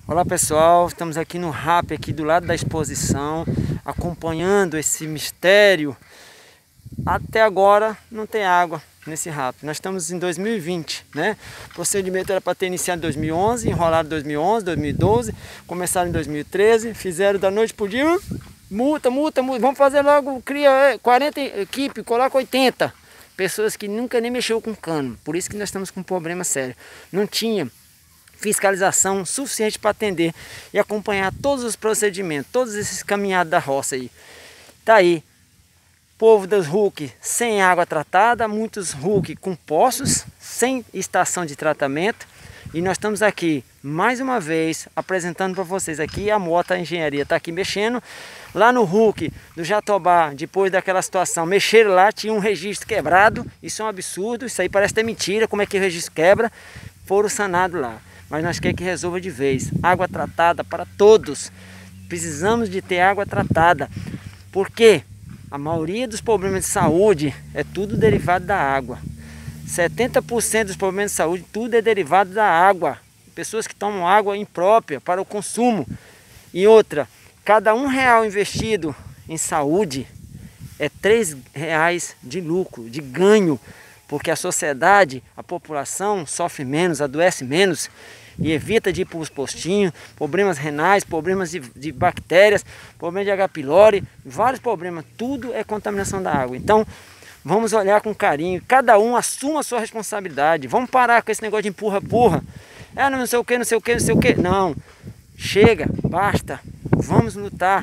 Olá pessoal, estamos aqui no RAP, aqui do lado da exposição, acompanhando esse mistério. Até agora não tem água nesse RAP. Nós estamos em 2020, né? O procedimento era para ter iniciado em 2011, enrolado em 2011, 2012, começaram em 2013, fizeram da noite pro dia, multa, vamos fazer logo, cria 40 equipes, coloca 80. Pessoas que nunca nem mexeu com cano, por isso que nós estamos com um problema sério. Não tinha fiscalização suficiente para atender e acompanhar todos os procedimentos, todos esses caminhados da roça aí. Tá aí, povo dos RUC sem água tratada, muitos RUC com poços, sem estação de tratamento. E nós estamos aqui, mais uma vez, apresentando para vocês aqui, a Mota Engenharia está aqui mexendo. Lá no RUC do Jatobá, depois daquela situação, mexeram lá, tinha um registro quebrado. Isso é um absurdo, isso aí parece ter mentira, como é que o registro quebra. Foram sanados lá. Mas nós queremos que resolva de vez. Água tratada para todos. Precisamos de ter água tratada. Porque a maioria dos problemas de saúde é tudo derivado da água. 70% dos problemas de saúde, tudo é derivado da água. Pessoas que tomam água imprópria para o consumo. E outra, cada R$1 investido em saúde é R$3 de lucro, de ganho. Porque a sociedade, a população sofre menos, adoece menos e evita de ir para os postinhos, problemas renais, problemas de bactérias, problemas de H. pylori, vários problemas, tudo é contaminação da água. Então, vamos olhar com carinho, cada um assuma a sua responsabilidade, vamos parar com esse negócio de empurra-empurra, não sei o que, não sei o que, não sei o que, não, chega, basta, vamos lutar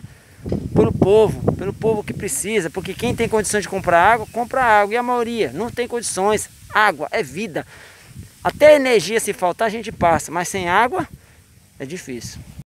pelo povo que precisa, porque quem tem condições de comprar água, compra água, e a maioria não tem condições. Água é vida, até energia, se faltar a gente passa, mas sem água é difícil.